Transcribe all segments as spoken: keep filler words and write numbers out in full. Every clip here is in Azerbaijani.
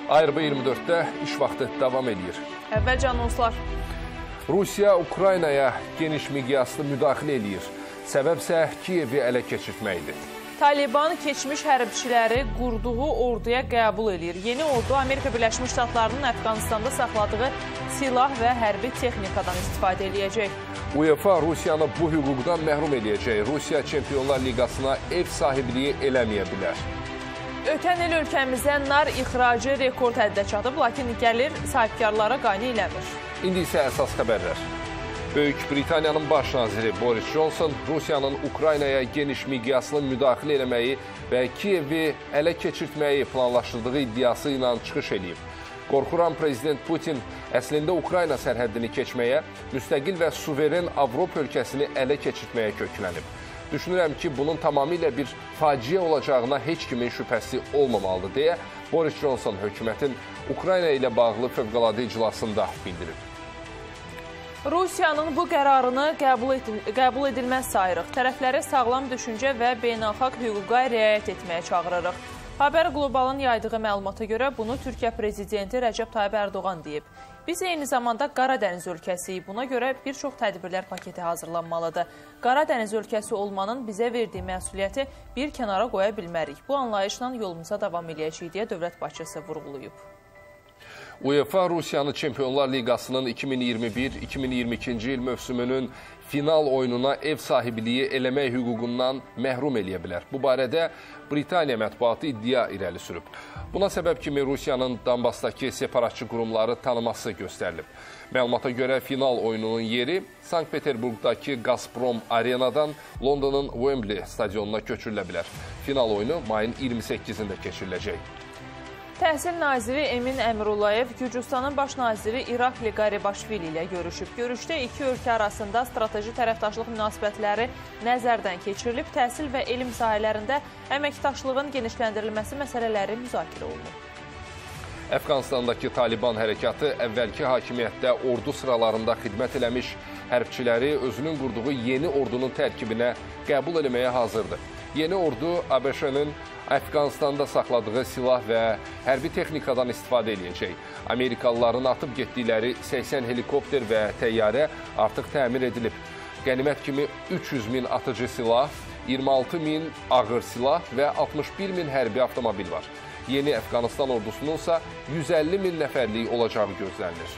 A R B iyirmi dörddə iş vaxtı davam edir. Əvvəlcə anonslar. Rusiya Ukraynaya geniş miqyaslı müdaxilə edir. Səbəb isə Kiyevi ələ keçirtməkdir. Taliban keçmiş hərbçiləri qurduğu orduya qəbul edir. Yeni ordu Amerika Birləşmiş Ştatlarının Əfqanistanda saxladığı silah və hərbi texnikadan istifadə edəcək. UEFA Rusiyanı bu hüquqdan məhrum edəcək. Rusiya Çempionlar Liqasına ev sahibliyi eləməyə bilər. Ötən il ölkəmizdə nar ixracı rekord həddə çatıb, lakin gəlir sahibkarlara qane eləmir. İndi isə əsas xəbərlər. Böyük Britaniyanın baş naziri Boris Johnson Rusiyanın Ukraynaya geniş miqyaslı müdaxilə eləməyi və Kiyevi ələ keçirtməyi planlaşdırdığı iddiası ilə çıxış edib. Qorxuran prezident Putin əslində Ukrayna sərhəddini keçməyə, müstəqil və suveren Avropa ölkəsini ələ keçirtməyə köklənib. Düşünürəm ki, bunun tamamilə bir faciə olacağına heç kimin şübhəsi olmamalıdır, deyə Boris Johnson hökumətin Ukrayna ilə bağlı fövqəladə iclasında bildirib. Rusiyanın bu qərarını qəbul, edil qəbul edilməz sayırıq. Tərəfləri sağlam düşüncə və beynəlxalq hüquqa riayət etməyə çağırırıq. Haber Global'ın yaydığı məlumata görə bunu Türkiyə prezidenti Rəcəb Tayyip Erdoğan deyib. Biz eyni zamanda Qaradəniz ölkəsiyik. Buna görə bir çox tədbirlər paketi hazırlanmalıdır. Qaradəniz ölkəsi olmanın bizə verdiyi məsuliyyəti bir kənara qoya bilmərik. Bu anlayışla yolumuza davam edəcəyik deyə dövlət başçısı vurğulayıb. UEFA Rusiyanı Çempionlar Liqasının iki min iyirmi bir iki min iyirmi ikinci il mövsümünün final oyununa ev sahibliyi eləmək hüququndan məhrum eləyə bilər. Bu barədə Britaniya mətbuatı iddia irəli sürüb. Buna səbəb kimi Rusiyanın Donbassdakı separatçı qurumları tanıması göstərilib. Məlumata görə final oyununun yeri Sankt-Peterburqdakı Gazprom Arenadan Londonun Wembley stadionuna köçürülə bilər. Final oyunu mayın iyirmi səkkizində keçiriləcək. Təhsil naziri Emin Əmrullayev Gürcüstanın baş naziri İrakli Qaribaşvili ilə görüşüb. Görüşdə iki ölkə arasında strateji tərəfdaşlıq münasibətləri nəzərdən keçirilib, təhsil və elm sahələrində əməkdaşlığın genişləndirilməsi məsələləri müzakirə olunub. Əfqanistandakı Taliban hərəkatı əvvəlki hakimiyyətdə ordu sıralarında xidmət eləmiş hərbçiləri özünün qurduğu yeni ordunun tərkibinə qəbul eləməyə hazırdır. Yeni ordu A B Ş-nin Əfqanistanda saxladığı silah və hərbi texnikadan istifadə edəcək. Amerikalıların atıb getdikləri səksən helikopter və təyyarə artıq təmir edilib. Qənimət kimi üç yüz min atıcı silah, iyirmi altı min ağır silah və altmış bir min hərbi avtomobil var. Yeni Əfqanistan ordusunun isə yüz əlli min nəfərlik olacağı gözlənilir.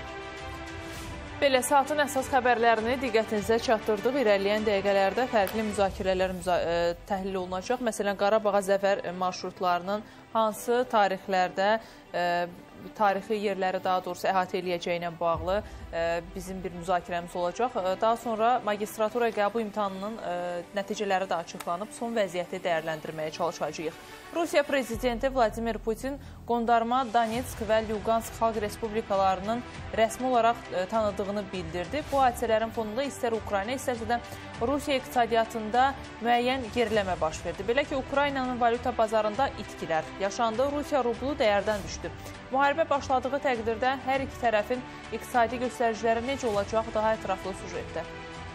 Belə saatın əsas xəbərlərini diqqətinizə çatdırdıq. İrəliyən dəqiqələrdə fərqli müzakirələr müza təhlil olunacaq. Məsələn, Qarabağa zəfər marşrutlarının hansı tarixlərdə, e, tarixi yerləri daha doğrusu əhatə eləyəcəyinə bağlı e, bizim bir müzakirəmiz olacaq. Daha sonra magistratura qəbul imtahanının e, nəticələri də açıqlanıb, son vəziyyəti dəyərləndirməyə çalışacağıq. Rusiya prezidenti Vladimir Putin qondarma Donetsk və Lugansk xalq respublikalarının rəsmi olaraq e, tanıdığını bildirdi. Bu hadisələrin fonunda istər Ukrayna, istərsə də Rusiya iqtisadiyyatında müəyyən geriləmə baş verdi. Belə ki, Ukraynanın valyuta bazarında itkilər yaşandı, Rusiya rublu dəyərdən düşdü. Müharibə başladığı təqdirdə hər iki tərəfin iqtisadi göstəriciləri necə olacaq daha ətraflı sujetdə.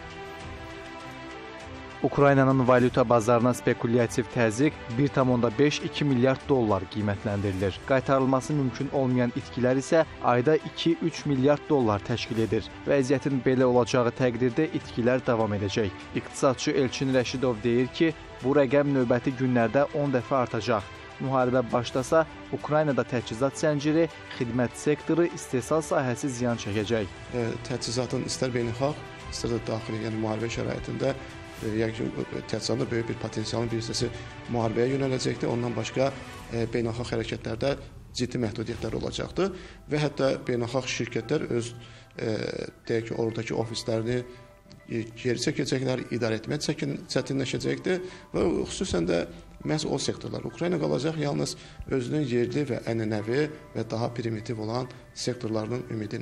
Ukraynanın valyuta bazarına spekulyativ təzyiq bir tam beş iki milyard dollar qiymətləndirilir. Qaytarılması mümkün olmayan itkilər isə ayda iki üç milyard dollar təşkil edir. Vəziyyətin belə olacağı təqdirdə itkilər davam edəcək. İqtisadçı Elçin Rəşidov deyir ki, bu rəqəm növbəti günlərdə on dəfə artacaq. Müharibə başlasa, Ukraynada təchizat zənciri, xidmət sektoru, istehsal sahəsi ziyan çəkəcək. E, təchizatın istər beynəlxalq, istər də daxili, yəni müharibə şəraitində yəqin təchizatında böyük bir potensialın bir hissəsi müharibəyə yönələcəkdir. Ondan başqa e, beynəlxalq hərəkətlərdə ciddi məhdudiyyətlər olacaqdır və hətta beynəlxalq şirkətlər öz e, deyək ki, oradakı ofislərini geri çəkəcəklər, idarə etmək çətinləşəcəkdir və xüsusən də məhz o sektorlar. Ukrayna qalacaq yalnız özünün yerli və ənənəvi və daha primitiv olan sektorlarının ümidinə.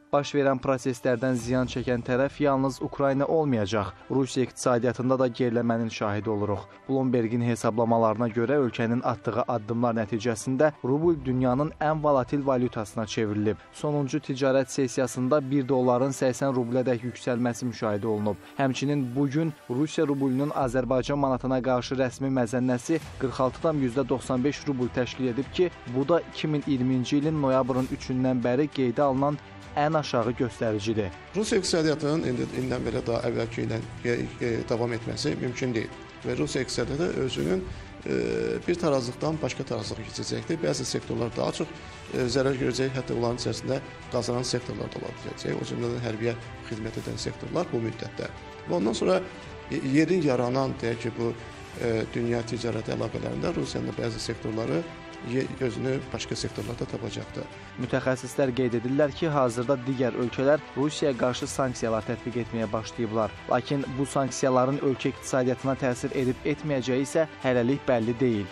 Baş verən proseslərdən ziyan çəkən tərəf yalnız Ukrayna olmayacaq. Rusiya iqtisadiyyatında da geriləmənin şahidi oluruq. Bloombergin hesablamalarına görə ölkənin atdığı addımlar nəticəsində rubl dünyanın ən volatil valyutasına çevrilib. Sonuncu ticarət sessiyasında bir dolların səksən rublədək yüksəlməsi müşahidə olunub. Həmçinin bugün Rusiya rublunun Azərbaycan manatına qarşı rəsmi məzənnəsi qırx altı tam doxsan beş rubl təşkil edib ki, bu da iki min iyirminci ilin noyabrın üçündən bəri qeydə alınan ən aşağı göstəricidir. Rusiya iqtisadiyyatının indidən belə daha əvvəlki ilə davam etməsi mümkün deyil. Və Rusiya iqtisadiyyatı özünün bir tarazlıqdan başqa tarazlığa keçəcəkdir. Bəzi sektorlar daha çox zərər görəcək, hətta onların içərisində qazanan sektorlar da ola biləcək. O cümlədən hərbiyə xidmət edən sektorlar bu müddətdə. Və ondan sonra yeni yaranan, deyək ki, bu dünya ticarət əlaqələrində Rusiyanın bəzi sektorları özünü başqa sektorlarda tapacaqdır. Mütəxəssislər qeyd edirlər ki, hazırda digər ölkələr Rusiyaya qarşı sanksiyalar tətbiq etməyə başlayıblar. Lakin bu sanksiyaların ölkə iqtisadiyyatına təsir edib etməyəcəyi isə hələlik bəlli deyil.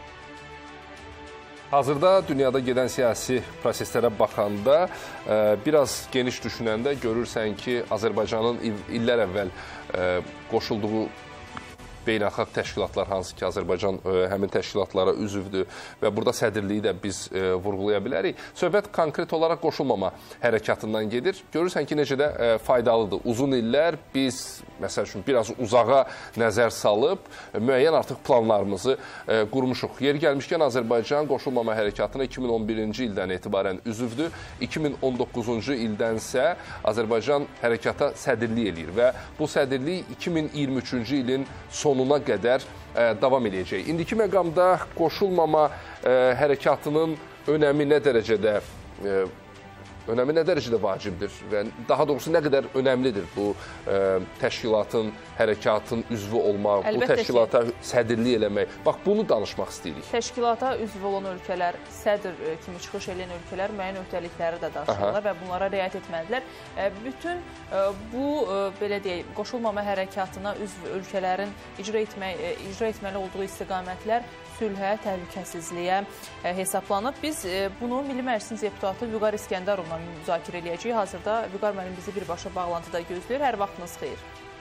Hazırda dünyada gedən siyasi proseslərə baxanda, biraz geniş düşünəndə görürsən ki, Azərbaycanın illər əvvəl qoşulduğu beynəlxalq təşkilatlar, hansı ki, Azərbaycan həmin təşkilatlara üzvdür və burada sədrliyi də biz vurğulaya bilərik. Söhbət konkret olaraq qoşulmama hərəkatından gedir. Görürsən ki, necə də faydalıdır. Uzun illər biz, məsəl üçün, biraz uzağa nəzər salıb, müəyyən artıq planlarımızı qurmuşuq. Yeri gəlmişkən, Azərbaycan qoşulmama hərəkatına iki min on birinci ildən etibarən üzvdür. iki min on doqquzuncu ildənsə Azərbaycan hərəkata sədrlik eləyir və bu sədrlik iki min iyirmi üçüncü ilin son sonuna qədər ə, davam edəcək. İndiki məqamda qoşulmama ə, hərəkatının önəmi nə dərəcədə ə, önəmi nə dərəcədə vacibdir və daha doğrusu nə qədər önəmlidir bu ə, təşkilatın, hərəkatın üzvü olmaq, Əlbəttə bu təşkilata ki, sədrlik eləmək. Bax, bunu danışmaq istəyirik. Təşkilata üzv olan ölkələr, sədr kimi çıxış edən ölkələr müəyyən öhdəlikləri də daşıyırlar və bunlara riayət etməlidirlər. Bütün bu, belə deyək, qoşulmama hərəkatına üzv ölkələrin icra, etmək, icra etməli olduğu istiqamətlər sülhə, təhlükəsizliyə hesablanıb. Biz bunu Milli Məclisin deputatı Vüqar İskəndərovla müzakirə eləyəcəyik. Hazırda Vüqar müəllim bizi birbaşa bağlantıda gözləyir. Hər vaxtınız xeyir.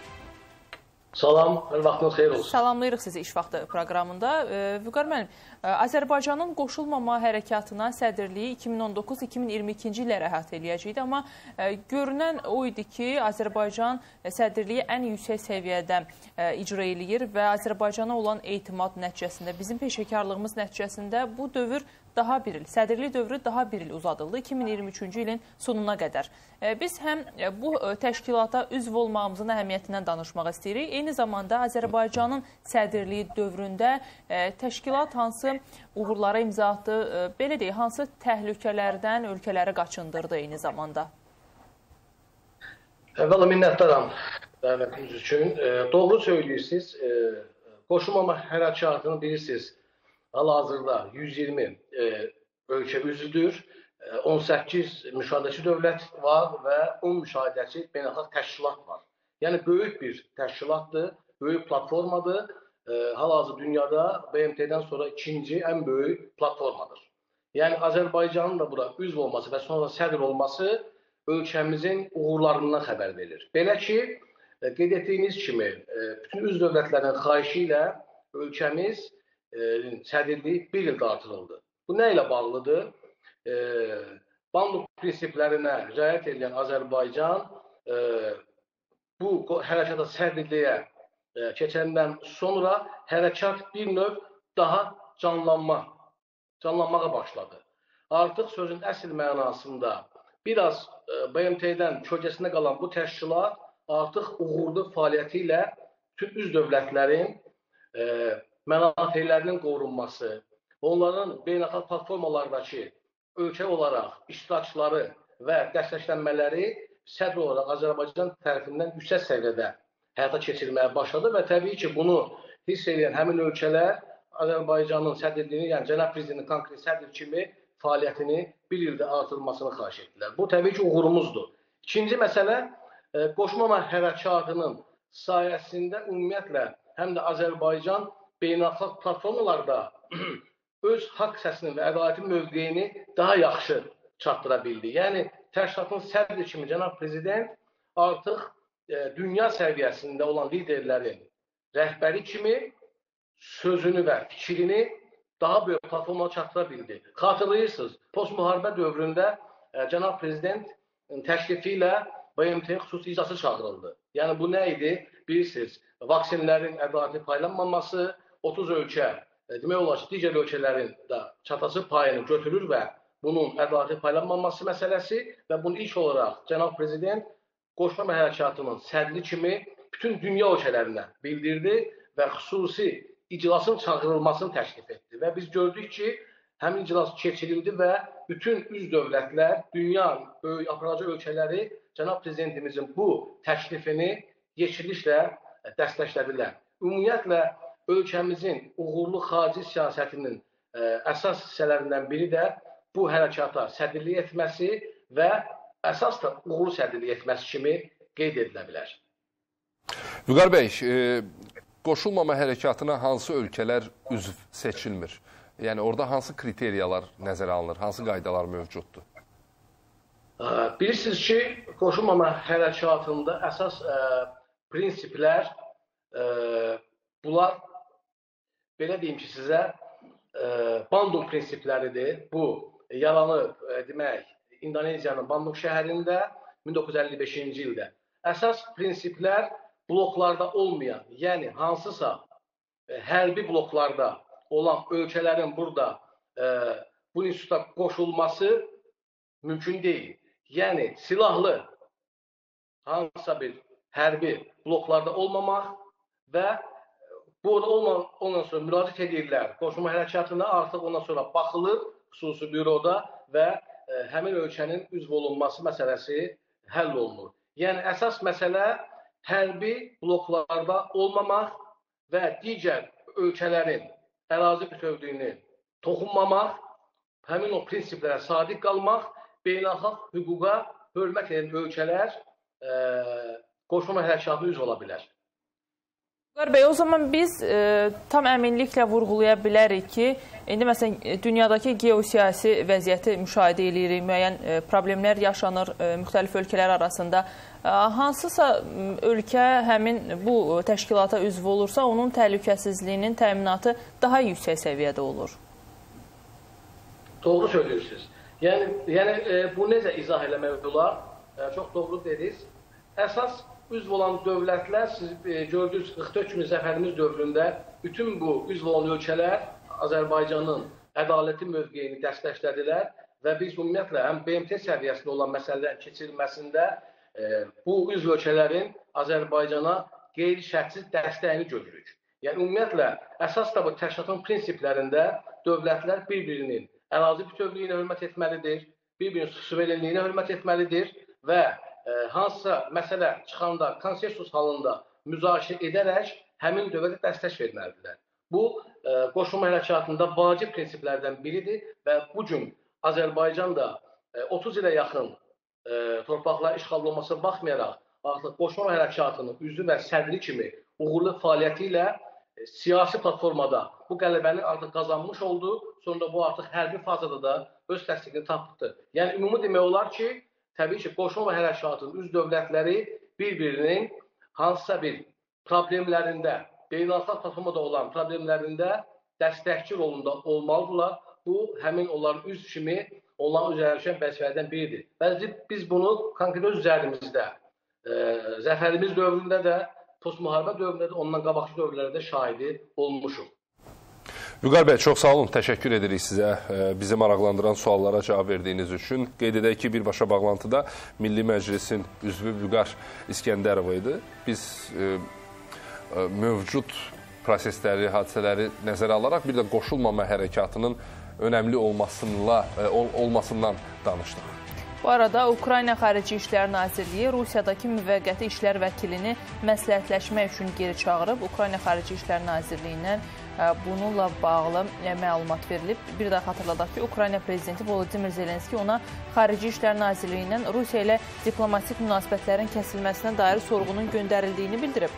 Salam, hər vaxtınız xeyir olsun. Salamlayırıq sizi İş Vaxtı proqramında. Vüqar müəllim, Azərbaycanın qoşulmama hərəkatına sədrliyi iki min on doqquz iki min iyirmi ikinci illərə əhatə eləyəcəkdi, amma görünən o idi ki, Azərbaycan sədrliyi ən yüksək səviyyədə icra eləyir və Azərbaycana olan etimad nəticəsində, bizim peşəkarlığımız nəticəsində bu dövr daha bir il, sədrlik dövrü daha bir il uzadıldı, iki min iyirmi üçüncü ilin sonuna qədər. Biz həm bu təşkilata üzv olmağımızın əhəmiyyətindən danışmaq istəyirik, eyni zamanda Azərbaycanın sədrliyi dövründə təşkilat hansı uğurlara imza atdı, belə deyək, hansı təhlükələrdən ölkələri qaçındırdı eyni zamanda? Əvvəla minnətdaram dəvətiniz üçün. Doğru söyləyirsiniz, qoşulmama hərəkatını bilirsiniz. Hal-hazırda yüz iyirmi e, ölkə üzvdür, on səkkiz müşahidəçi dövlət var və on müşahidəçi beynəlxalq təşkilat var. Yəni, böyük bir təşkilatdır, böyük platformadır. E, Hal-hazırda dünyada B M T'dən sonra ikinci ən böyük platformadır. Yəni, Azərbaycanın da bura üzv olması və sonra sədr olması ölkəmizin uğurlarından xəbər verir. Belə ki, e, qeyd etdiyiniz kimi, e, bütün üzv dövlətlərin xahişi ilə ölkəmiz sədrliyi bir ildə artırıldı. Bu nə ilə bağlıdır? E, Bandung prinsiplərinə riayət edən Azərbaycan e, bu hərəkata sədrliyə e, keçəndən sonra hərəkat bir növ daha canlanma, canlanmağa başladı. Artıq sözün əsl mənasında biraz e, B M T'dən kölgəsində qalan bu təşkilat artıq uğurlu fəaliyyəti ilə bütün üz dövlətlərin e, mənafelərinin qorunması, onların beynəlxalq platformalardakı ölkə olaraq iştirakçıları və dəstəklənmələri sədr olaraq Azərbaycan tərəfindən yüksək səviyyədə həyata keçirilməyə başladı və təbii ki, bunu hiss edən həmin ölkələr Azərbaycanın sədrliyini, yəni Cənab Prezidentin konkret sədr kimi fəaliyyətini bir ildə artırılmasını xahiş etdilər. Bu təbii ki, uğurumuzdur. İkinci məsələ, qoşulmama hərəkatının sayəsində ümumiyyətlə həm də Azərbaycan beynəlxalq platformalarda öz haqq səsini və ədalətin mövqeyini daha yaxşı çatdıra bildi. Yəni, təşkilatın sədri kimi cənab prezident artıq e, dünya səviyyəsində olan liderlərin rəhbəri kimi sözünü və fikrini daha böyük platformaya çatdıra bildi. Xatırlayırsınız, post-müharibə dövründə e, cənab prezident təşrifi ilə B M T xüsusi iclası çağırıldı. Yəni bu nə idi? Bilirsiniz, vaksinlərin ədalətli paylanmaması, otuz ölkə, e, demək olar ki, digər ölkələrin də çatası payını götürür və bunun ədalətli paylanmaması məsələsi və bunu ilk olaraq cənab prezident qoşma hərəkatının sədri kimi bütün dünya ölkələrinə bildirdi və xüsusi iclasın çağırılmasını təklif etdi. Və biz gördük ki, həmin iclas keçirildi və bütün üz dövlətlər, dünya aparıcı ölkələri cənab prezidentimizin bu təklifini yekilliklə dəstəklədilər. Ümumiyyətlə, ölkəmizin uğurlu xarici siyasətinin ə, əsas hissələrindən biri də bu hərəkata sədrlik etməsi və əsas da uğurlu sədrlik etməsi kimi qeyd edilə bilər. Vüqar bəy, e, qoşulmama hərəkatına hansı ölkələr üzv seçilmir? Yəni, orada hansı kriteriyalar nəzərə alınır, hansı qaydalar mövcuddur? Bilirsiniz ki, qoşulmama hərəkatında əsas ə, prinsiplər, ə, bunlar, belə deyim ki, sizə ə, Bandung prinsipləridir. Bu, yaranıb, ə, demək, İndoneziyanın Bandung şəhərində min doqquz yüz əlli beşinci ildə. Əsas prinsiplər bloklarda olmayan, yəni hansısa ə, hərbi bloklarda olan ölkələrin burada ə, bu instituta qoşulması mümkün deyil. Yəni, silahlı hansısa bir hərbi bloklarda olmamaq və burada olmadan ondan sonra müraciət edirlər. Qoşulma hərəkatına artıq ondan sonra baxılır xüsusi büroda və ə, həmin ölkənin üzv olunması məsələsi həll olunur. Yəni, əsas məsələ hərbi bloklarda olmamaq və digər ölkələrin ərazi bütövlüyünü toxunmamaq, həmin o prinsiplərə sadiq qalmaq, beynəlxalq hüquqa hörmət edən ölkələr e, qoşulma hərəkatına üzv ola bilər. Vüqar bəy, o zaman biz e, tam əminliklə vurğulaya bilərik ki, indi məsələn dünyadakı geosiyasi vəziyyəti müşahidə edirik, müəyyən e, problemlər yaşanır e, müxtəlif ölkələr arasında. E, hansısa ölkə həmin bu təşkilata üzv olursa, onun təhlükəsizliyinin təminatı daha yüksək səviyyədə olur. Doğru söylüyorsunuz. Yəni, yəni e, bu necə izah eləmək olar? E, çox doğru dediniz. Əsas üzv olan dövlətlər, siz e, gördünüz qırx dörd günlük zəfərimiz dövründə bütün bu üzv olan ölkələr Azərbaycanın ədalətli mövqeyini dəstəklədilər və biz ümumiyyətlə həm B M T səviyyəsində olan məsələlərin keçirilməsində e, bu üzv ölkələrin Azərbaycana qeyri-şərtsiz dəstəyini görürük. Yəni ümumiyyətlə əsas da bu təşkilatın prinsiplərində dövlətlər bir-birinin ərazi bütövlüyünə hörmət etməlidir, bir-birinin suverenliyinə hörmət etməlidir və e, hansısa məsələ çıxanda konsensus halında müzakirə edərək həmin dövlətə dəstək verməlidirlər. Bu, e, qoşulma hərəkatında vacib prinsiplərdən biridir və bugün Azərbaycan da e, otuz ilə yaxın e, torpaqlar işğal olmasına baxmayaraq, artıq qoşulma hərəkatının üzvü və sədri kimi uğurlu fəaliyyəti ilə e, siyasi platformada bu qələbəni artıq qazanmış oldu. Sonra bu artıq hərbi fazada da öz təsdiqini tapdı. Yəni, ümumi demək olar ki, təbii ki, qoşulma hərəkatının üz dövlətləri bir-birinin hansısa bir problemlərində, beynəlxalq platformada olan problemlərində dəstəkçi rolunda olmalıdırlar. Bu, həmin onların üz kimi, onların üzərində düşən vəzifələrdən biridir. Bəzi biz bunu konkret öz üzərimizdə, e, zəfərimiz dövründə də, post-müharibə dövründə də, ondan qabaqçı dövrlərdə şahidi olmuşuq. Vüqar bəy, çox sağ olun, təşəkkür edirik sizə bizi maraqlandıran suallara cavab verdiyiniz üçün. Qeyd edək ki, birbaşa bağlantıda Milli Məclisin üzvü Vüqar İskəndərov idi. Biz e, mövcud prosesləri, hadisələri nəzərə alaraq bir də qoşulmama hərəkatının önəmli olmasınla, e, ol, olmasından danışdıq. Bu arada Ukrayna Xarici İşlər Nazirliyi Rusiyadakı müvəqqəti işlər vəkilini məsləhətləşmək üçün geri çağırıb. Ukrayna Xarici İşlər Nazirliyindən bununla bağlı məlumat verilib. Bir daha xatırladaq ki, Ukrayna prezidenti Volodimir Zelenski ona Xarici İşlər Nazirliyindən Rusiya ilə diplomatik münasibətlərin kəsilməsinə dair sorğunun göndərildiyini bildirib.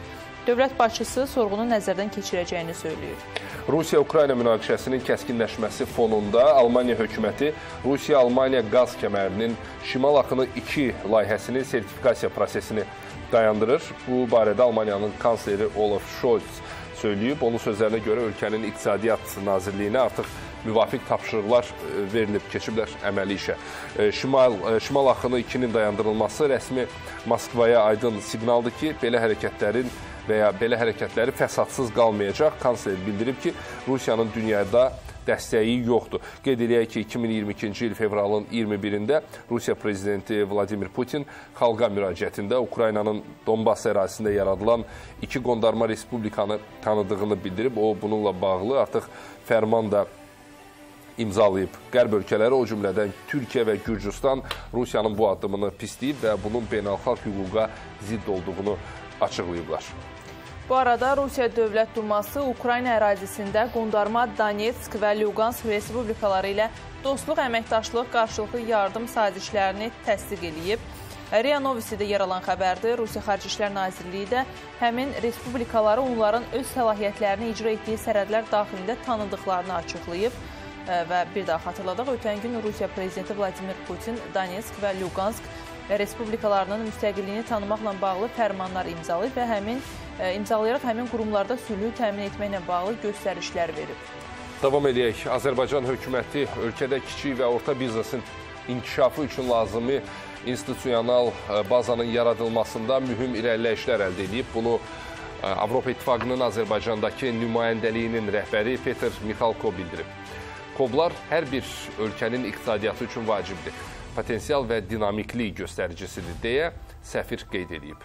Dövlət başçısı sorğunu nəzərdən keçirəcəyini söyləyir. Rusiya-Ukrayna münaqişəsinin kəskinləşməsi fonunda Almaniya hökuməti Rusiya-Almaniya qaz kəmərinin Şimal Axını iki layihəsinin sertifikasiya prosesini dayandırır. Bu barədə Almaniyanın kansleri Olaf Scholz söyləyib. Onun sözlərinə görə ölkənin İqtisadiyyat Nazirliyinə artıq müvafiq tapşırıqlar verilib, keçiblər əməli işə. Şimal, Şimal Axını ikinin dayandırılması rəsmi Moskvaya aydın siqnaldır ki, belə hərəkətlərin və ya belə hərəkətləri fəsadsız qalmayacaq. Kansler bildirib ki, Rusiyanın dünyada dəstəyi yoxdur. Qeyd edək ki, iki min iyirmi ikinci il fevralın iyirmi birində Rusiya prezidenti Vladimir Putin xalqa müraciətində Ukraynanın Donbas ərazisində yaradılan iki qondarma respublikanı tanıdığını bildirib. O, bununla bağlı artıq fərman da imzalayıb. Qərb ölkələri, o cümlədən Türkiyə və Gürcüstan Rusiyanın bu addımını pisləyib və bunun beynəlxalq hüquqa zidd olduğunu açıqlayıblar. Bu arada Rusiya Dövlət Duması Ukrayna ərazisində qondarma Donetsk və Lugansk respublikaları ilə dostluq, əməkdaşlıq, qarşılıqlı yardım sazişlərini təsdiq edib. RIA Novisi'də yer alan xəbərdir. Rusiya Xarici İşlər Nazirliyi də həmin respublikaları onların öz səlahiyyətlərini icra etdiyi sərhədlər daxilində tanıdıqlarını açıqlayıb. Və bir daha xatırladaq, ötən gün Rusiya Prezidenti Vladimir Putin Donetsk və Lugansk respublikalarının müstəqilliyini tanımaqla bağlı fərmanlar imzalayıb və həmin imzalayaraq həmin qurumlarda sülhü təmin etməklə bağlı göstərişlər verib. Davam edək. Azərbaycan hökuməti ölkədə kiçik və orta biznesin inkişafı üçün lazımi institusional bazanın yaradılmasında mühüm irəliləyişlər əldə edib. Bunu Avropa İttifaqının Azərbaycandakı nümayəndəliyinin rəhbəri Peter Mixalko bildirib. KOBlar hər bir ölkənin iqtisadiyyatı üçün vacibdir, potensial və dinamiklik göstəricisidir deyə səfir qeyd edib.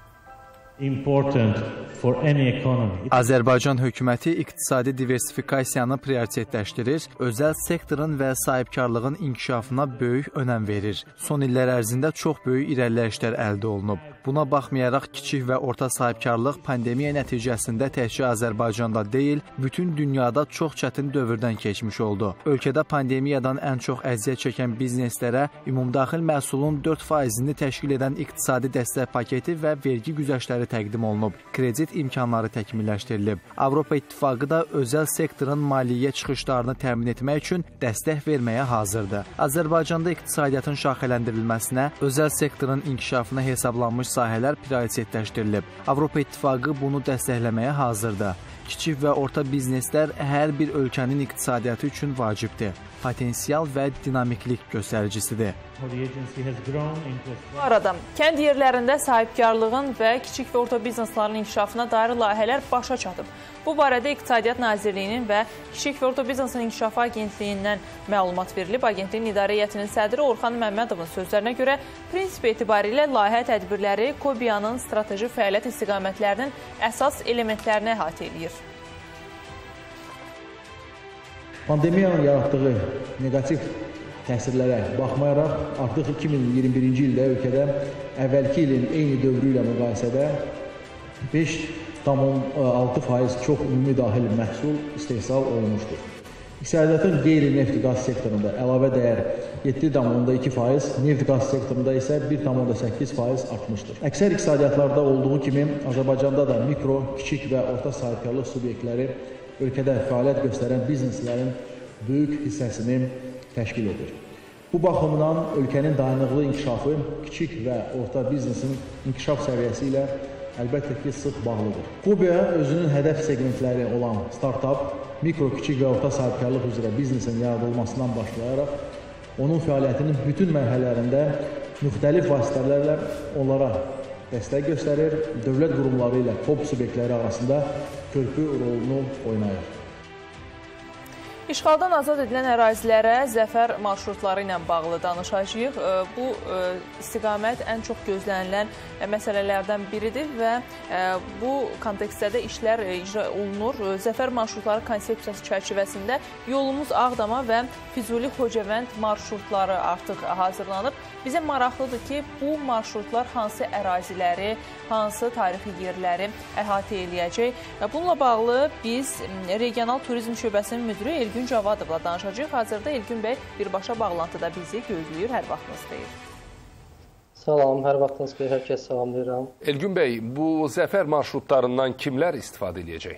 Azərbaycan hökuməti iqtisadi diversifikasiyanı prioritetləşdirir, özəl sektorun və sahibkarlığın inkişafına böyük önəm verir. Son illər ərzində çox böyük irəliləyişlər əldə olunub. Buna baxmayaraq kiçik və orta sahibkarlıq pandemiya nəticəsində təkcə Azərbaycanda deyil, bütün dünyada çox çətin dövrdən keçmiş oldu. Ölkədə pandemiyadan ən çox əziyyət çəkən bizneslərə ümumdaxil məhsulun dörd faizini təşkil edən iqtisadi dəstək paketi və vergi güzəştləri təqdim olunub. Kredit imkanları təkmilləşdirilib. Avropa İttifaqı da özəl sektorun maliyyə çıxışlarını təmin etmək üçün dəstək verməyə hazırdır. Azərbaycanda iqtisadiyyatın şaxələndirilməsinə, özəl sektorun inkişafına hesablanmış sahələr prioritetləşdirilib. Avropa İttifaqı bunu dəstəkləməyə hazırdır. Kiçik və orta bizneslər hər bir ölkənin iqtisadiyyatı üçün vacibdir. Potensial və dinamiklik göstəricisidir. Bu arada, kənd yerlərində sahibkarlığın və kiçik və orta bizneslərin inkişafına dair layihələr başa çatıb. Bu barədə İqtisadiyyat Nazirliyinin və Kiçik və Orta Biznesin İnkişafı Agentliyindən məlumat verilib. Agentliyin İdarə Heyətinin sədri Orxan Məmmədovun sözlərinə görə prinsip etibarilə layihə tədbirləri KOBİAnın strateji fəaliyyət istiqamətlərinin əsas elementlərini əhatə edir. Pandemiyanın yaratdığı negativ təsirlərə baxmayaraq, artıq iki min iyirmi birinci ildə ölkədə əvvəlki ilin eyni dövrü ilə müqayisədə beş tam altı faiz çox ümumi daxil məhsul istehsal olunmuşdur. İqtisadiyyatın qeyri-neft qaz sektorunda əlavə dəyər yeddi tam iki faiz, neft qaz sektorunda isə bir tam səkkiz faiz artmışdır. Əksər iqtisadiyyatlarda olduğu kimi Azərbaycanda da mikro, kiçik və orta sahibkarlıq subyektləri ölkədə fəaliyyət göstərən bizneslərin böyük hissəsini təşkil edir. Bu baxımdan ölkənin dayanıqlı inkişafı kiçik və orta biznesin inkişaf səviyyəsi ilə əlbəttə ki, sıx bağlıdır. KOBİA özünün hədəf segmentləri olan startup, mikro, kiçik və orta sahibkarlıq üzrə biznesin yaradılmasından başlayaraq, onun fəaliyyətinin bütün mərhələlərində müxtəlif vasitələrlə onlara dəstək göstərir, dövlət qurumları ilə KOB subyektləri arasında körpü rolunu oynayır. İşğaldan azad edilən ərazilərə zəfər marşrutları ilə bağlı danışacağıq. Bu istiqamət ən çox gözlənilən məsələlərdən biridir və bu kontekstdə də işlər icra olunur. Zəfər marşrutları konsepsiyası çərçivəsində yolumuz Ağdama və Füzuli Xocavənd marşrutları artıq hazırlanır. Bizə maraqlıdır ki, bu marşrutlar hansı əraziləri, hansı tarixi yerləri əhatə eləyəcək. Bununla bağlı biz Regional Turizm Şöbəsinin müdürü Elgün Cavadovla danışacağıq. Hazırda Elgün bəy birbaşa bağlantıda bizi gözləyir. Hər vaxtınız deyir. Salam, hər vaxtınız xeyir, hər kəs salamlayıram. Elgün bəy, bu zəfər marşrutlarından kimlər istifadə edəcək?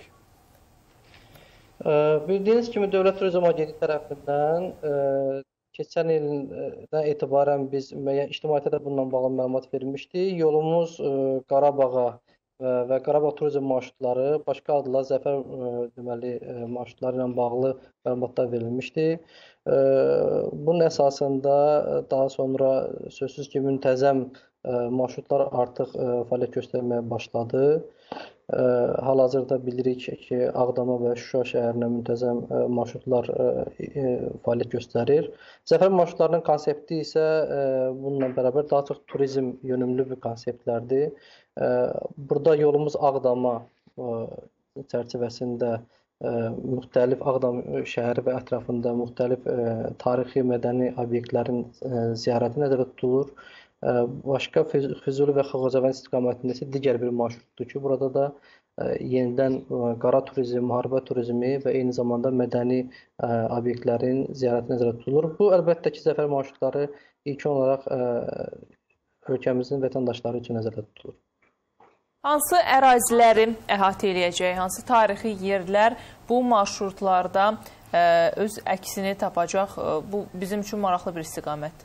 Bildiyiniz kimi Dövlət Turizm Agentliyi tərəfindən keçən ildən etibarən biz müəyyən ictimaiyyətə də bununla bağlı məlumat verilmişdi. Yolumuz Qarabağa və Qarabağ turizm marşrutları, başqa adla zəfər deməli marşrutları ilə bağlı məlumatlar verilmişdi. Bunun əsasında daha sonra sözsüz ki, müntəzəm marşrutlar artıq fəaliyyət göstərməyə başladı. Hal-hazırda bilirik ki, Ağdama və Şuşa şəhərinə müntəzəm marşrutlar fəaliyyət göstərir. Zəfər marşrutlarının konsepti isə bununla bərabər daha çox turizm yönümlü bir konseptlərdir. Burada yolumuz Ağdama çərçivəsində müxtəlif Ağdam şəhəri və ətrafında müxtəlif tarixi, mədəni obyektlərin ziyarəti nəzərdə tutulur. Başqa Füzuli və Xocavənd istiqamətində isə digər bir marşrutdur ki, burada da yenidən qara turizm, müharibə turizmi və eyni zamanda mədəni obyektlərin ziyarəti nəzərdə tutulur. Bu, əlbəttə ki, zəfər marşrutları ilkin olaraq ölkəmizin vətəndaşları üçün nəzərdə tutulur. Hansı əraziləri əhatə edəcək, hansı tarixi yerlər bu marşrutlarda öz əksini tapacaq? Bu, bizim üçün maraqlı bir istiqamət.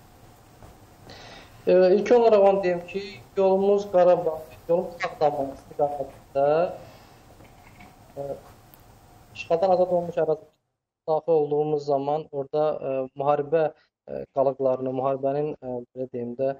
İlk olaraq onu deyim ki, yolumuz Qarabağ, yolumuz Ağdama istiqamətində işğaldan azad olmuş ərazilərdə daxil olduğumuz zaman orada müharibə qalıqlarını, müharibənin belə deyim də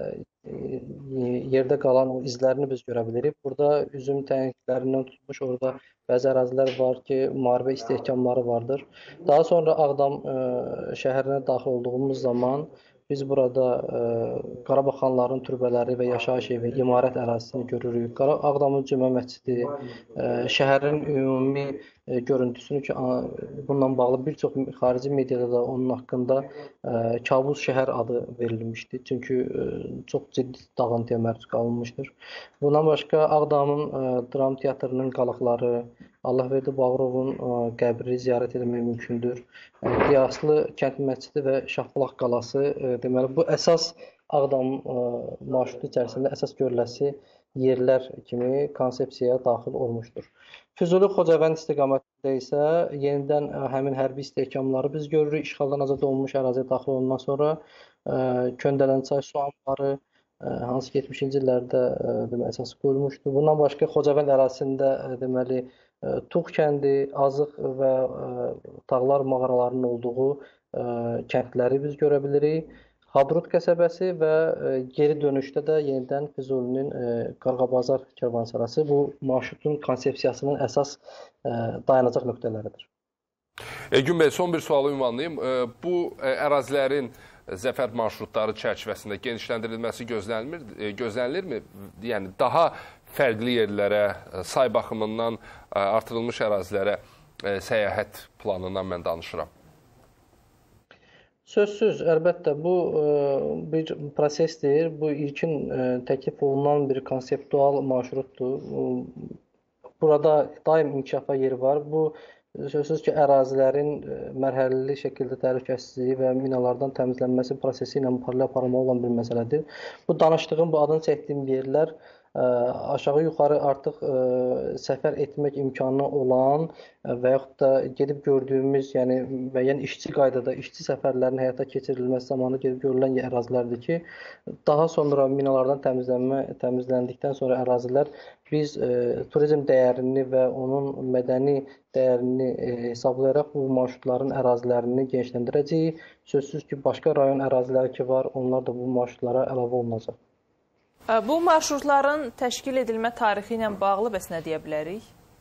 yerdə qalan izlərini biz görə bilirik. Burada üzüm tənklərindən tutmuş, orada bəzi ərazilər var ki, müharibə istehkamları vardır. Daha sonra Ağdam şəhərinə daxil olduğumuz zaman biz burada Qarabağ xanlarının türbələri və yaşayış evi, imarət ərazisini görürük. Ağdamın Cümə məscidi, şəhərin ümumi görüntüsünü ki, bununla bağlı bir çox xarici mediada da onun haqqında kabus şəhər adı verilmişdir. Çünki çox ciddi dağıntıya məruz qalınmışdır. Bundan başqa Ağdamın dram teatrının qalıqları, Allahverdi Bağırovun qəbri ziyarət etmək mümkündür. Qiyaslı kənd məscidi və Şahbulaq qalası, deməli bu əsas Ağdam marşrutu içərisində əsas görüləsi yerlər kimi konsepsiyaya daxil olmuşdur. Füzuli Xocavənd istiqamətində isə yenidən həmin hərbi istehkamları biz görürük. İşğaldan azad olunmuş əraziyə daxil olundan sonra Köndələnçay su anbarı, hansı ki yetmişinci illərdə əsas qoyulmuşdur. Bundan başqa Xocavənd ərazisində deməli Tuğ kəndi, Azıq və Tağlar mağaralarının olduğu kəndləri biz görə bilirik. Hadrut qəsəbəsi və geri dönüşdə də yenidən Füzulinin Qarğabazar Karvansarası bu marşrutun konsepsiyasının əsas dayanacaq nöqtələridir. Elgün bəy, son bir sualı ünvanlayayım. Bu ərazilərin zəfər marşrutları çərçivəsində genişləndirilməsi gözlənilirmi? Yəni daha fərqli yerlərə, say baxımından artırılmış ərazilərə səyahət planından mən danışıram. Sözsüz, əlbəttə bu bir prosesdir. Bu ilkin təklif olunan bir konseptual marşrutdur. Burada daim inkişafa yeri var. Bu sözsüz ki, ərazilərin mərhələli şəkildə təhlükəsizliyi və minalardan təmizlənməsi prosesi ilə paralel aparılmalı olan bir məsələdir. Bu danışdığım, bu adını çəkdiyim yerlər aşağı yuxarı artıq səfər etmək imkanı olan və yaxud da gedib gördüyümüz, yəni müəyyən işçi qaydada işçi səfərlərinin həyata keçirilməsi zamanı gedib görülən ərazilərdir ki, daha sonra minalardan təmizlənmə, təmizləndikdən sonra ərazilər biz turizm dəyərini və onun mədəni dəyərini hesablayaraq bu marşrutların ərazilərini genişləndirəcəyik. Sözsüz ki, başqa rayon əraziləri ki var, onlar da bu marşrutlara əlavə olunacaq. Bu marşrutların təşkil edilmə tarixi ilə bağlı bəs nə deyə bilərik?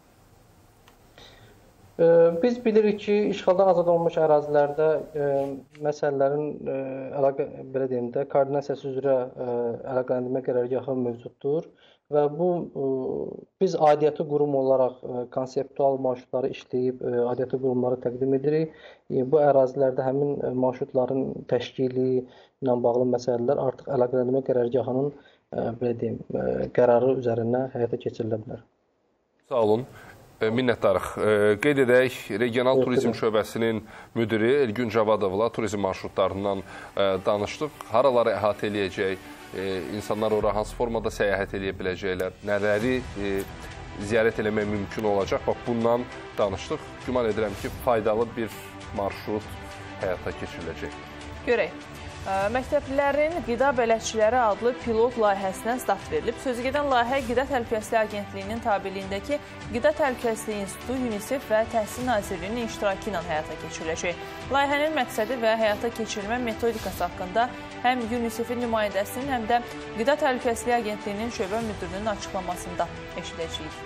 Biz bilirik ki, işğaldan azad olunmuş ərazilərdə məsələlərin əlaqə, belə deyim də, koordinasiyası üzrə əlaqələndirmə qərargahı mövcuddur və bu biz aidiyyatı qurum olaraq konseptual marşrutları işləyib aidiyyatı qurumlara təqdim edirik. Bu ərazilərdə həmin marşrutların təşkili ilə bağlı məsələlər artıq əlaqələndirmə qərargahının belə deyim, qərarı üzərindən həyata keçirilə bilər. Sağ olun. Minnətdarıq. Qeyd edək, Regional Turizm Şöbəsinin müdiri Elgün Cavadovla turizm marşrutlarından danışdıq. Haraları əhatə eləyəcək, e, insanlar ora hansı formada səyahət edə biləcəklər, nələri e, ziyarət eləmək mümkün olacaq. Bax, bundan danışdıq. Güman edirəm ki, faydalı bir marşrut həyata keçiriləcək. Görək. Məktəblilərin qida bələdçiləri adlı pilot layihəsinə start verilib. Sözügedən layihə Qida Təhlükəsizliyi Agentliyinin tabeliyindəki Qida Təhlükəsizliyi İnstitutu, UNICEF və Təhsil Nazirliyinin iştirakı ilə həyata keçiriləcək. Layihənin məqsədi və həyata keçirilmə metodikası haqqında həm UNICEF-in nümayəndəsinin, həm də Qida Təhlükəsizliyi Agentliyinin şöbə müdürünün açıqlamasında eşidəcəyik.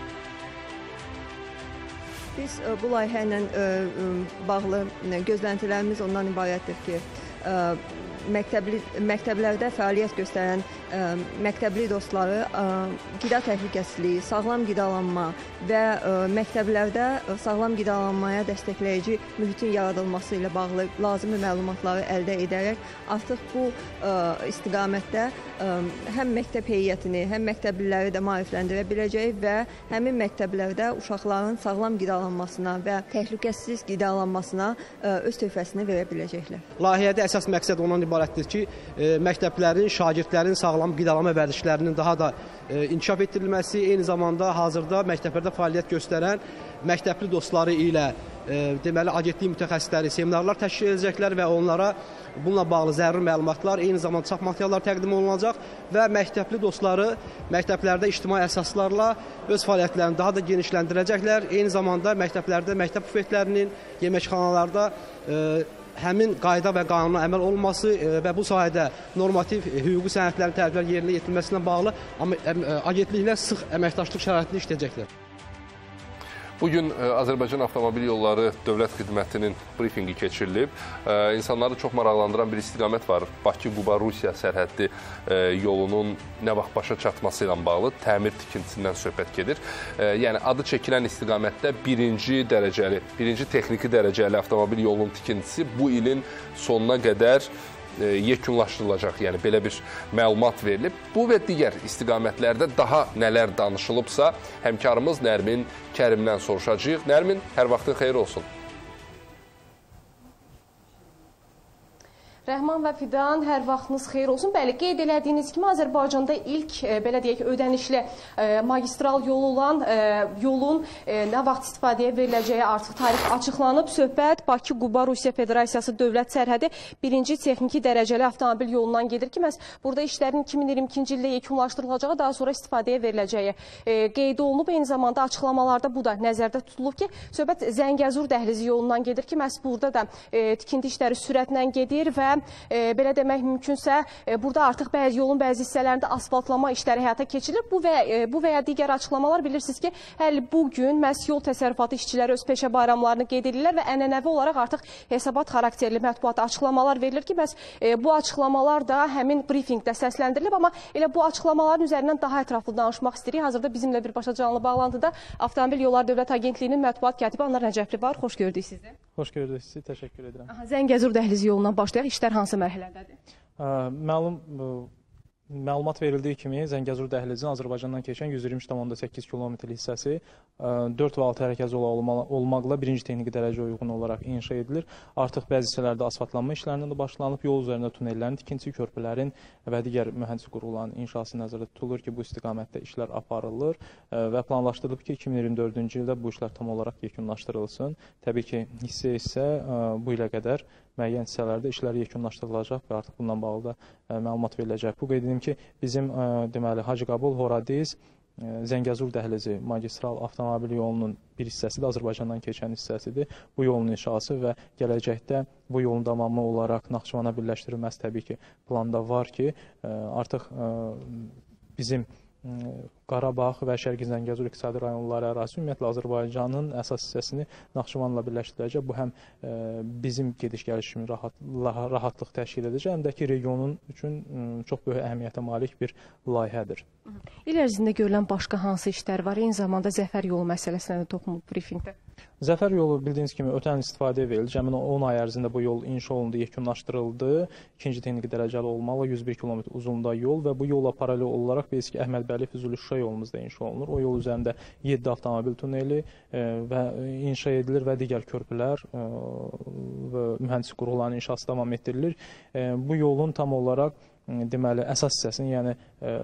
Biz bu layihə ilə bağlı gözləntilərimiz ondan ibarətdir ki, məktəbli, məktəblərdə fəaliyyət göstərən ə, məktəbli dostları ə, qida təhlükəsizliyi, sağlam qidalanma və ə, məktəblərdə sağlam qidalanmaya dəstəkləyici mühitin yaradılması ilə bağlı lazımi məlumatları əldə edərək artıq bu ə, istiqamətdə ə, həm məktəb heyətini, həm məktəbliləri də maarifləndirə biləcək və həmin məktəblərdə uşaqların sağlam qidalanmasına və təhlükəsiz qidalanmasına ə, öz töhfəsini verə biləcəklər. Layihədə əsas məqsəd ondan ibarətdir ki, e, məktəblərin, şagirdlərin sağlam qidalanma vərdişlərinin daha da e, inkişaf etdirilməsi, eyni zamanda hazırda məktəblərdə fəaliyyət göstərən məktəbli dostları ilə e, deməli agentlik mütəxəssisləri seminarlar təşkil edəcəklər və onlara bununla bağlı zəruri məlumatlar, eyni zamanda çap materiallar təqdim olunacaq və məktəbli dostları məktəblərdə ictimai əsaslarla öz fəaliyyətlərini daha da genişləndirəcəklər. Eyni zamanda məktəblərdə məktəb bufetlərinin, yeməkxanalarda e, həmin qayda və qanuna əməl olunması və bu sahədə normativ hüquqi sənədlərin tələblər yerinə yetirilməsinə bağlı agentliklə sıx əməkdaşlıq şəraitində işləyəcəklər. Bugün Azərbaycan Avtomobil Yolları Dövlət Xidmətinin brifinqi keçirilib. İnsanları çox maraqlandıran bir istiqamət var. Bakı-Quba-Rusiya sərhəddi yolunun nə vaxt başa çatması ilə bağlı təmir tikintisindən söhbət gedir. Yəni, adı çəkilən istiqamətdə birinci dərəcəli, birinci texniki dərəcəli avtomobil yolunun tikintisi bu ilin sonuna qədər yekunlaşdırılacaq, yəni belə bir məlumat verilib. Bu və digər istiqamətlərdə daha nələr danışılıbsa, həmkarımız Nərmin Kərimdən soruşacağıq. Nərmin, hər vaxtın xeyir olsun. Rəhman və Fidan, hər vaxtınız xeyir olsun. Bəli, qeyd elədiyiniz kimi Azərbaycanda ilk, belə deyək, ödənişli magistral yolu olan yolun nə vaxt istifadəyə veriləcəyi artıq tarix açıqlanıb. Söhbət Bakı-Quba-Rusiya Federasiyası dövlət sərhədi birinci texniki dərəcəli avtomobil yolundan gedir ki, məhz burada işlərin iki min iyirmi ikinci ildə yekunlaşdırılacağı, daha sonra istifadəyə veriləcəyi qeyd olunub. Eyni zamanda açıqlamalarda bu da nəzərdə tutulub ki, söhbət Zəngəzur dəhlizi yolundan gedir ki, məhz burada da tikinti işləri sürətlə gedir və E, belə demək mümkünsə, e, burada artıq bəzi yolun bəzi hissələrində asfaltlama işləri həyata keçirilir. Bu və, e, bu və ya digər açıqlamalar bilirsiniz ki, hələ bugün məhz yol təsərrüfatı işçiləri öz peşə bayramlarını qeyd edirlər və ənənəvi olaraq artıq hesabat xarakterli mətbuata açıqlamalar verilir ki, məhz e, bu açıqlamalar da həmin brifinqdə səsləndirilib, amma elə bu açıqlamaların üzərindən daha ətraflı danışmaq istəyirik. Hazırda bizimlə birbaşa canlı bağlantıda Avtomobil Yolları Dövlət Agentliyinin mətbuat katibi Anar Nəcəfli var. Xoş gördük sizi. Xoş gördük sizi, təşəkkür edirəm. Aha, Zəngəzur dəhlizi yolundan başlayaq. İşlər hansı mərhələdədir? Ə, məlum, ə, məlumat verildiyi kimi Zəngəzur dəhlizinin Azərbaycandan keçən yüz iyirmi üç tam onda səkkiz kilometrlik hissəsi ə, dörd və altı hərəkət yolu olmaqla birinci texniki dərəcə uyğun olaraq inşa edilir. Artıq bəzi hissələrdə asfaltlanma işlərindən də başlanıb, yol üzərində tunellərin tikintisi, körpülərin və digər mühəndis qurğuların inşası nəzərdə tutulur ki, bu istiqamətdə işlər aparılır ə, və planlaşdırılıb ki, iki min iyirmi dördüncü ildə bu işlər tam olaraq yekunlaşdırılsın. Təbii ki, hissə-hissə bu ilə qədər müəyyən hissələrdə işlər yekunlaşdırılacaq və artıq bundan bağlı da ə, məlumat veriləcək. Bu qeyd edim ki, bizim ə, deməli Hacı Qabul, Horadiz, ə, Zəngəzur dəhlizi magistral avtomobil yolunun bir hissəsidir, Azərbaycandan keçən hissəsidir. Bu yolun inşası və gələcəkdə bu yolun davamı olaraq Naxçıvana birləşdirilməsi təbii ki, planda var ki, ə, artıq ə, bizim Qarabağ və Şərqi Zəngəzur iqtisadi rayonları ərazisi ümumiyyətlə Azərbaycanın əsas hissəsini Naxçıvanla birləşdirəcək. Bu həm e, bizim gediş-gəlişimiz rahat, rahatlıq təşkil edəcək, həm də ki, regionun üçün çox böyük əhəmiyyətə malik bir layihədir. İl ərzində görülən başqa hansı işlər var? Eyni zamanda Zəfər yolu məsələsinə də toxunulub brifinqdə. Zəfər yolu bildiyiniz kimi ötən il istifadəyə verildi. Cəmin on ay ərzində bu yol inşa olundu, yekunlaşdırıldı. İkinci texniki dərəcəli olmaqla yüz bir kilometr uzunluğunda yol və bu yola paralel olaraq bilirsiniz ki, Əhməd Bəli Füzuli Şuşa yolumuz da inşa olunur. O yol üzərində yeddi avtomobil tuneli e, və inşa edilir və digər körpülər e, və mühəndis qurğuların inşası davam etdirilir. E, bu yolun tam olaraq deməli, əsas hissəsini, yəni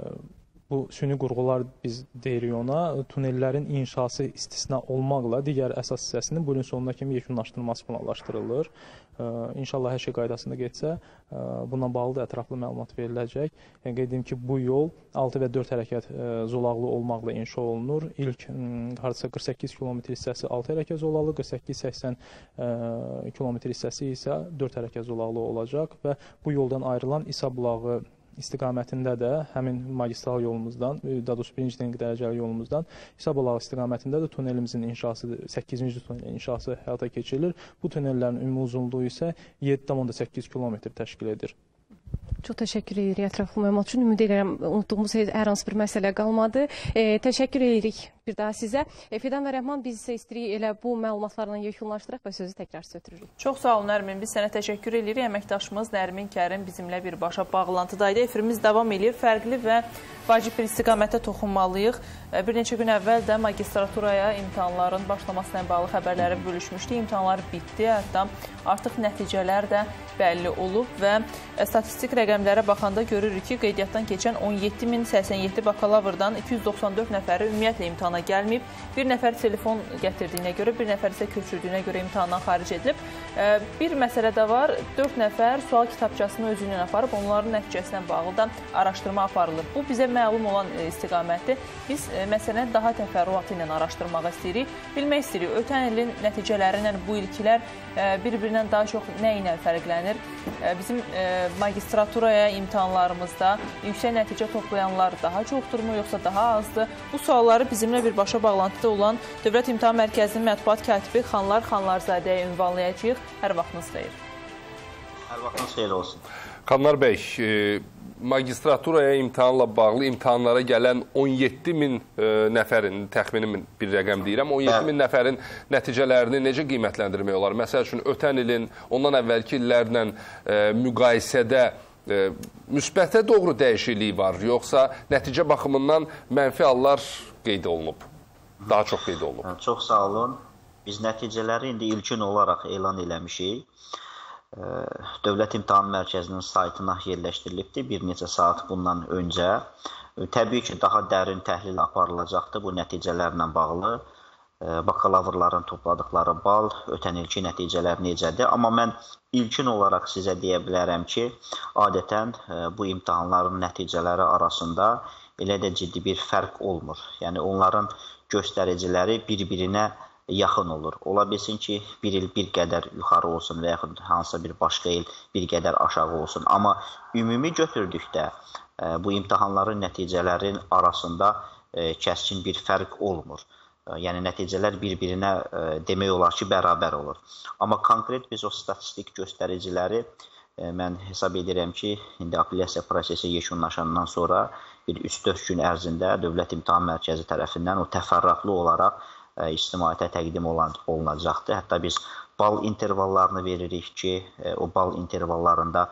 bu süni qurğular biz deyirik ona, tunellərin inşası istisna olmaqla digər əsas hissəsinin bu ilin sonuna kimi yekunlaşdırılması planlaşdırılır. İnşallah hər şey qaydasında getsə, bununla bağlı da ətraflı məlumat veriləcək. Yəni, qeyd edim ki, bu yol altı və dörd hərəkət zolaqlı olmaqla inşa olunur. İlk hardasa qırx səkkiz kilometr hissəsi altı hərəkət zolaqlı, qırx səkkiz səksən kilometr hissəsi isə dörd hərəkət zolaqlı olacaq və bu yoldan ayrılan İsa bulağı istiqamətində də həmin magistral yolumuzdan, daha doğrusu birinci texniki dərəcəli yolumuzdan İsa bulağı istiqamətində də tunelimizin inşası, səkkizinci tunelin inşası həyata keçirilir. Bu tunellərin ümumi uzunluğu isə yeddi tam onda səkkiz kilometr təşkil edir. Çox təşəkkür edirik ətraflı məlumat üçün. Ümid edirəm, unutduğumuz hər hansı bir məsələ qalmadı. E, təşəkkür edirik bir daha sizə. E, Fidan və Rəhman, biz isə istəyirik elə bu məlumatlarla yekunlaşdıraq və sözü təkrar sötürürük. Çox sağ olun Nərmin, biz sənə təşəkkür edirik. Əməkdaşımız Nərmin Kərim bizimlə birbaşa bağlantıdaydı. Efirimiz davam edir. Fərqli və vacib bir istiqamətə toxunmalıyıq. Bir neçə gün əvvəl də magistraturaya imtahanların başlaması ilə bağlı xəbərləri bölüşmüşdü. İmtahanlar bitdi, hətta artıq nəticələr də bəlli olub və statistik rəqəmlərə baxanda görürük ki, qeydiyyatdan keçən on yeddi min səksən yeddi bakalavrdan iki yüz doxsan dörd nəfəri ümumiyyətlə imtahana gəlməyib. Bir nəfər telefon gətirdiyinə görə, bir nəfər isə köçürdüyünə görə imtahandan xaric edilib. Bir məsələ də var, dörd nəfər sual kitabçasını özü ilə aparıb, onların nəticəsinə bağlı da araşdırma aparılır. Bu bizə məlum olan istiqamətdir. Biz məsələni daha təfərrüatı ilə araşdırmaq istəyirik. Bilmək istəyirik, ötən ilin nəticələri ilə bu ilkilər bir-birindən daha çox nə ilə fərqlənir? Bizim magistraturaya imtahanlarımızda yüksək nəticə toplayanlar daha çoxdurmu, yoxsa daha azdır? Bu sualları bizimlə birbaşa bağlantıda olan Dövlət İmtahan Mərkəzinin mətbuat katibi Xanlar Xanlarzadəyə ünvanlayacağıq. Hər vaxtınız xeyir. Hər vaxtınız xeyir olsun. Xanlar bəy, magistraturaya imtahanla bağlı imtahanlara gələn on yeddi min nəfərin, təxmini bir rəqəm deyirəm, on yeddi min nəfərin nəticələrini necə qiymətləndirmək olar? Məsəl üçün, ötən ilin, ondan əvvəlki illərlə müqayisədə müsbətə doğru dəyişiklik var, yoxsa nəticə baxımından mənfi hallar qeyd olunub, daha çox qeyd olunub? Çox sağ olun. Biz nəticələri indi ilkin olaraq elan eləmişik. Dövlət İmtahan Mərkəzinin saytına yerləşdirilibdir bir neçə saat bundan öncə. Təbii ki, daha dərin təhlil aparılacaqdır bu nəticələrlə bağlı. Bakalavrların topladıqları bal, ötən ilki nəticələr necədir? Amma mən ilkin olaraq sizə deyə bilərəm ki, adətən bu imtahanların nəticələri arasında elə də ciddi bir fərq olmur. Yəni, onların göstəriciləri bir-birinə yaxın olur. Ola bilsin ki, bir il bir qədər yuxarı olsun və yaxud hansısa bir başqa il bir qədər aşağı olsun. Amma ümumi götürdükdə bu imtahanların nəticələrin arasında kəskin bir fərq olmur. Yəni, nəticələr bir-birinə demək olar ki, bərabər olur. Amma konkret biz o statistik göstəriciləri mən hesab edirəm ki, indi apellyasiya prosesi yekunlaşandan sonra bir üç dörd gün ərzində Dövlət İmtahan Mərkəzi tərəfindən o təfərrüatlı olaraq ictimaiyyətə təqdim olunacaqdır. Hətta biz bal intervallarını veririk ki, o bal intervallarında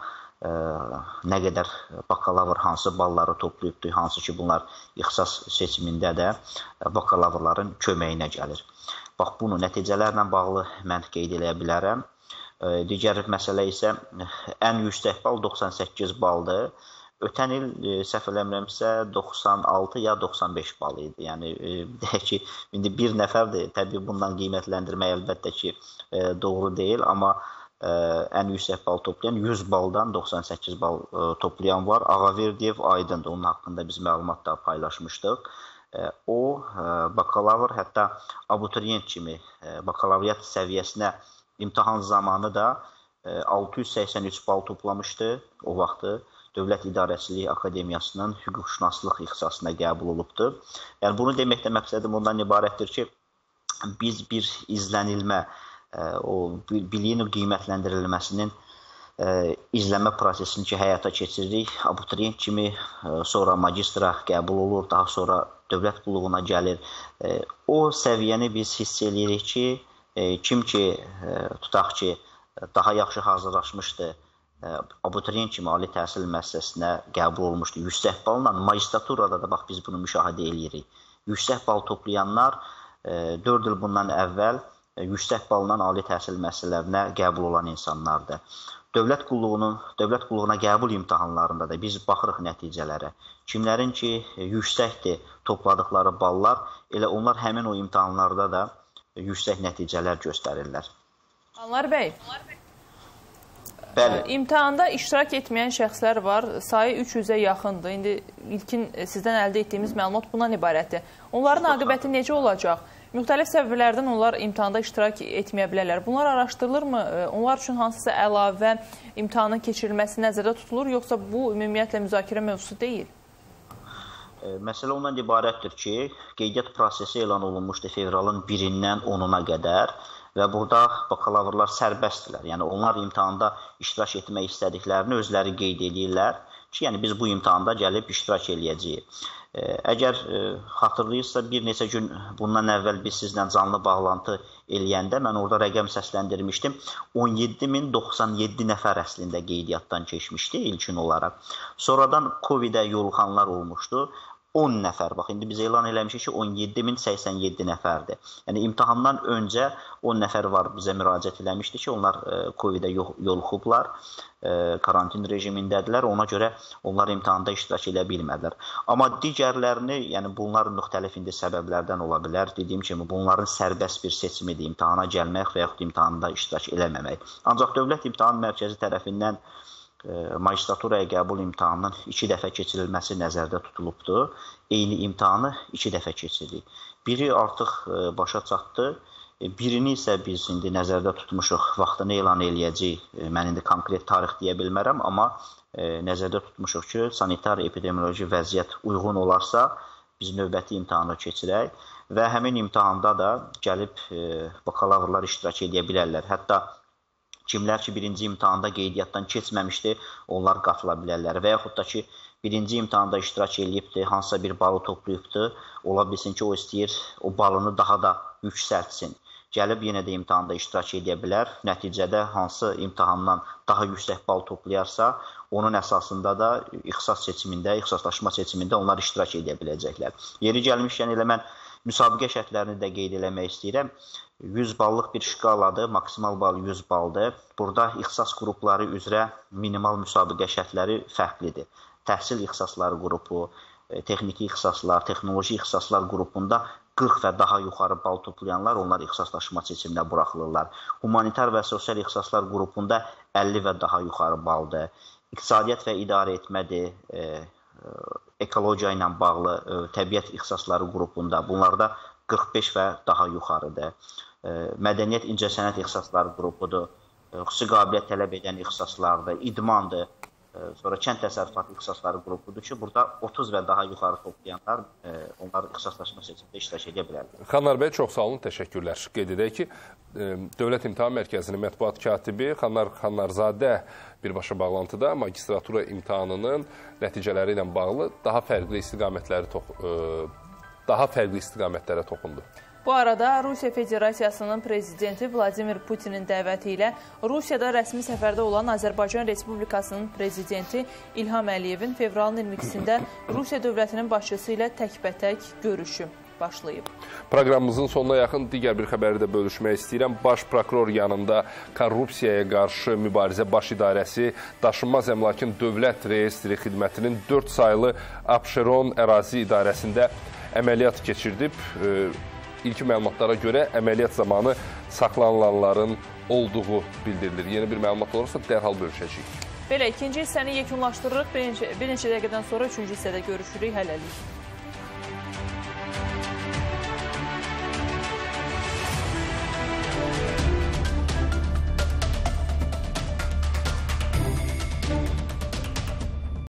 nə qədər bakalavr hansı balları toplayıbdır, hansı ki bunlar ixtisas seçimində də bakalavrların köməyinə gəlir. Bax, bunu nəticələrlə bağlı mən qeyd eləyə bilərəm. Digər məsələ isə ən yüksək bal doxsan səkkiz baldır. Ötən il, səhv eləmirəmsə, doxsan altı ya doxsan beş bal idi. Yəni, deyək ki, indi bir nəfərdir, təbii bundan qiymətləndirmək əlbəttə ki, doğru deyil, amma ən yüksək bal toplayan yüz baldan doxsan səkkiz bal toplayan var. Ağaverdiyev Aydındır, onun haqqında biz məlumat da paylaşmışdıq. O, bakalavr, hətta abituriyent kimi bakalavriyat səviyyəsinə imtahan zamanı da altı yüz səksən üç bal toplamışdı o vaxtı. Dövlət İdarəçiliyi Akademiyasının hüquqşünaslıq ixtisasına qəbul olubdur. Yəni, bunu deməkdə məqsədim ondan ibarətdir ki, biz bir izlənilmə, o biliyin qiymətləndirilməsinin izləmə prosesini ki, həyata keçiririk. Abituriyent kimi sonra magistra qəbul olur, daha sonra dövlət qulluğuna gəlir. O səviyyəni biz hiss edirik ki, kim ki, tutaq ki, daha yaxşı hazırlaşmışdı, abituriyent kimi ali təhsil müəssisəsinə qəbul olmuşdu yüksək balla. Magistraturada da bax, biz bunu müşahidə edirik. Yüksək bal toplayanlar dörd il bundan əvvəl yüksək balından ali təhsil müəssisələrinə qəbul olan insanlardır. Dövlət qulluğunun, dövlət qulluğuna qəbul imtahanlarında da biz baxırıq nəticələrə. Kimlərin ki, yüksəkdir topladıqları ballar, elə onlar həmin o imtahanlarda da yüksək nəticələr göstərirlər. Anlar bəy, Bəli. İmtahanda iştirak etməyən şəxslər var, sayı üç yüzə yaxındır. İndi ilkin sizdən əldə etdiyimiz məlumat bundan ibarətdir. Onların aqibəti necə olacaq? Müxtəlif səbəblərdən onlar imtahanda iştirak etməyə bilərlər. Bunlar araşdırılırmı? Onlar üçün hansısa əlavə imtahanın keçirilməsi nəzərdə tutulur, yoxsa bu ümumiyyətlə müzakirə mövzusu deyil? Məsələ ondan ibarətdir ki, qeydiyyat prosesi elan olunmuşdur fevralın birindən onuna qədər və burada bakalavrlar sərbəstdirlər. Yəni onlar imtahanda iştirak etmək istədiklərini özləri qeyd edirlər ki, yəni biz bu imtahanda gəlib iştirak eləyəcəyik. Əgər xatırlayırsa, bir neçə gün bundan əvvəl biz sizlə canlı bağlantı eləyəndə mən orada rəqəm səsləndirmişdim. on yeddi min doxsan yeddi nəfər əslində qeydiyyatdan keçmişdi ilkin olaraq. Sonradan Covidə yoluxanlar olmuşdu. on nəfər, bax, indi biz elan eləmişik ki, on yeddi min səksən yeddi nəfərdir. Yəni, imtahandan öncə on nəfər var bizə müraciət eləmişdi ki, onlar Covidə yoluxublar, karantin rejimindədirlər, ona görə onlar imtahanda iştirak edə bilmədilər. Amma digərlərini, yəni bunlar müxtəlif indi səbəblərdən ola bilər. Dediyim kimi, bunların sərbəst bir seçimidir, imtahana gəlmək və yaxud imtahanda iştirak eləməmək. Ancaq Dövlət İmtahan Mərkəzi tərəfindən magistraturaya qəbul imtahanının iki dəfə keçirilməsi nəzərdə tutulubdur. Eyni imtahanı iki dəfə keçiririk. Biri artıq başa çatdı, birini isə biz indi nəzərdə tutmuşuq, vaxtını elan eləyəcəyik. Mən indi konkret tarix deyə bilmərəm, amma nəzərdə tutmuşuq ki, sanitar-epidemioloji vəziyyət uyğun olarsa, biz növbəti imtahanı keçirək və həmin imtahanda da gəlib bakalavrlar iştirak edə bilərlər. Hətta kimlər ki, birinci imtahanda qeydiyyatdan keçməmişdi, onlar qatıla bilərlər. Və yaxud da ki, birinci imtahanda iştirak edibdir, hansısa bir balı toplayıbdır, ola bilsin ki, o istəyir, o balını daha da yüksəltsin. Gəlib yenə də imtahanda iştirak edə bilər. Nəticədə hansı imtahandan daha yüksək bal toplayarsa, onun əsasında da ixtisas seçimində, ixtisaslaşma seçimində onlar iştirak edə biləcəklər. Yeri gəlmişkən elə mən müsabiqə şərtlərini də qeyd eləmək istəyirəm. yüz ballıq bir şkaladır, maksimal bal yüz baldır. Burada ixtisas qrupları üzrə minimal müsabiqə şərtləri fərqlidir. Təhsil ixtisasları qrupu, texniki ixtisaslar, texnoloji ixtisaslar qrupunda qırx və daha yuxarı bal toplayanlar, onlar ixtisaslaşma seçiminə buraxılırlar. Humanitar və sosial ixtisaslar qrupunda əlli və daha yuxarı baldır. İqtisadiyyat və idarə etmədir, ekologiya ilə bağlı təbiət ixtisasları qrupunda, bunlarda qırx beş və daha yuxarıdır. Mədəniyyət, incəsənət ixtisasları qrupudur, xüsusi qabiliyyət tələb edən ixtisaslardır, idmandır, sonra kənd təsərrüfatı ixtisasları qrupudur ki, burada otuz və daha yuxarı toplayanlar onlar ixtisaslaşma seçimində iştirak edə bilərlər. Xanlar bəy, çox sağ olun, təşəkkürlər. Qeyd edək ki, Dövlət İmtahan Mərkəzinin mətbuat katibi Xanlar Xanlarzadə birbaşa bağlantıda magistratura imtahanının nəticələri ilə bağlı daha fərqli istiqamətləri daha fərqli istiqamətlərə toxundu. Bu arada Rusiya Federasiyasının prezidenti Vladimir Putinin dəvəti ilə Rusiyada rəsmi səfərdə olan Azərbaycan Respublikasının prezidenti İlham Əliyevin fevralın iyirmi ikisində Rusiya dövlətinin başçısı ilə təkbətək görüşü başlayıb. Proqramımızın sonuna yaxın digər bir xəbəri də bölüşmək istəyirəm. Baş prokuror yanında korrupsiyaya qarşı mübarizə baş idarəsi Daşınmaz Əmlakın Dövlət Reyestri Xidmətinin dörd saylı Abşeron ərazi idarəsində əməliyyat keçirdib. İlkin məlumatlara görə əməliyyat zamanı saxlanılanların olduğu bildirilir. Yeni bir məlumat olursa dərhal bölüşəcəyik. Belə, ikinci hissəni yekunlaşdırırıq. Bir neçə dəqiqədən sonra üçüncü hissədə görüşürük. Hələlik.